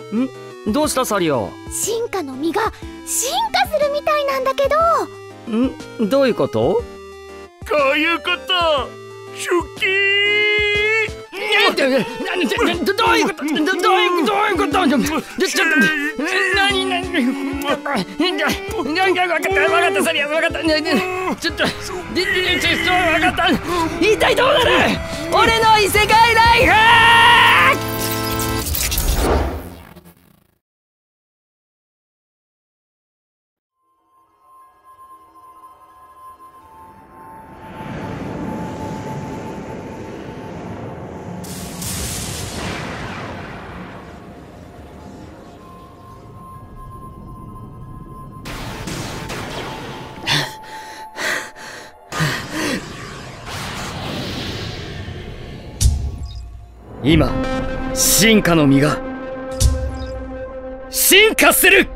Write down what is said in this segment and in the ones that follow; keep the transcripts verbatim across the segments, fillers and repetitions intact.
ん？どうしたサリオ？ 進化の実が進化するみたいなんだけど。 ん？どういうこと？ こういうこと。シュッキー。 どういうこと？どういうこと？どういうこと？ちょっと何何？分かった分かったサリオ分かった。ちょっと分かった。一体どうなる？俺の異世界ライフ！今、進化の実が進化する。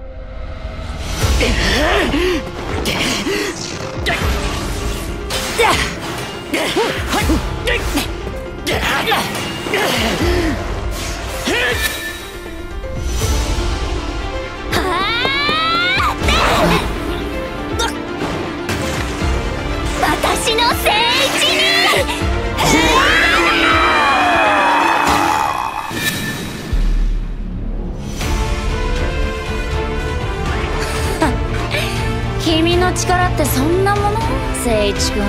私の聖地に。君の力ってそんなもの？聖一君。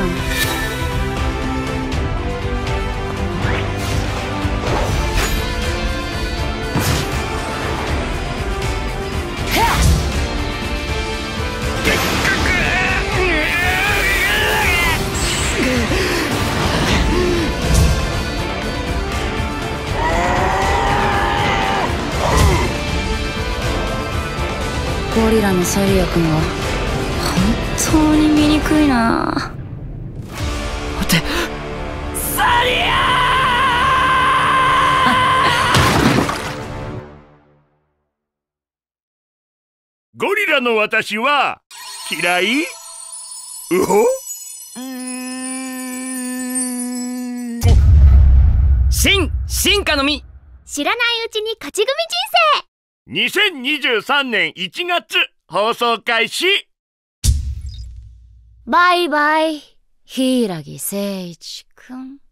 ゴリラのサリア君は本当に醜いな。 待って、サリアー！ゴリラの私は嫌い？うほ？うーん。 進進化の実。 知らないうちに勝ち組人生。 にせんにじゅうさんねんいちがつ放送開始。 バイバイ、柊誠一くん。